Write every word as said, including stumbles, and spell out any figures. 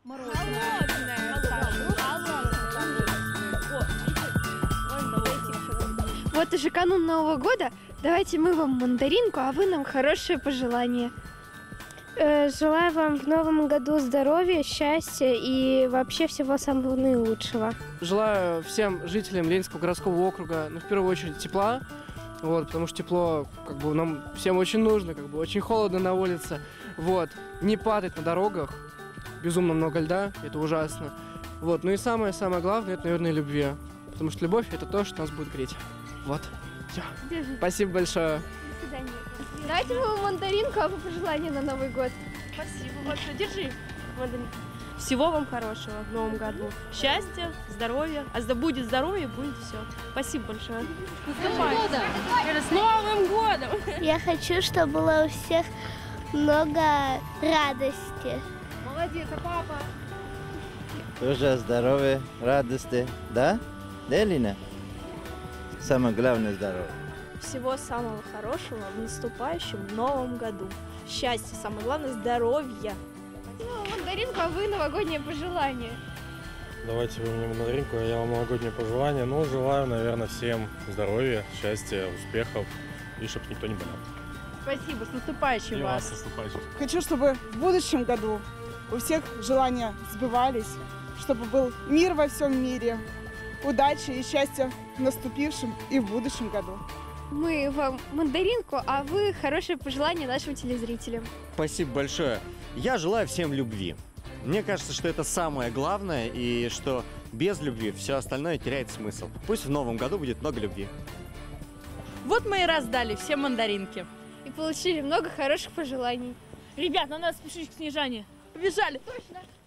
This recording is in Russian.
Вот уже канун Нового года. Давайте мы вам мандаринку, а вы нам хорошее пожелание. Желаю вам в новом году здоровья, счастья и вообще всего самого наилучшего. Желаю всем жителям Ленинского городского округа, ну, в первую очередь, тепла, вот, потому что тепло, как бы, нам всем очень нужно, как бы, очень холодно на улице, вот, не падать на дорогах, безумно много льда, это ужасно, вот, ну и самое-самое главное, это, наверное, любви, потому что любовь — это то, что нас будет греть, вот, все. Спасибо большое. До свидания. Давайте мы вам мандаринку, а вы пожелания на Новый год. Спасибо большое. Держи мандаринку. Всего вам хорошего в новом году. Счастья, здоровья. А да будет здоровье, будет все. Спасибо большое. С Новым годом! Я хочу, чтобы было у всех много радости. Молодец, а папа? Тоже здоровья, радости, да? Да, Лина? Самое главное — здоровье. Всего самого хорошего в наступающем новом году. Счастья, самое главное, здоровья. Ну, мандаринку, а вы новогоднее пожелание. Давайте вы мне мандаринку, а я вам новогоднее пожелание. Ну, желаю, наверное, всем здоровья, счастья, успехов и чтобы никто не болел. Спасибо, с наступающим И вас. вас с наступающим. Хочу, чтобы в будущем году у всех желания сбывались, чтобы был мир во всем мире, удачи и счастья в наступившем и в будущем году. Мы вам мандаринку, а вы хорошее пожелание нашим телезрителям. Спасибо большое. Я желаю всем любви. Мне кажется, что это самое главное, и что без любви все остальное теряет смысл. Пусть в новом году будет много любви. Вот мы и раздали все мандаринки. И получили много хороших пожеланий. Ребят, надо спешить к Снежане. Побежали. Точно.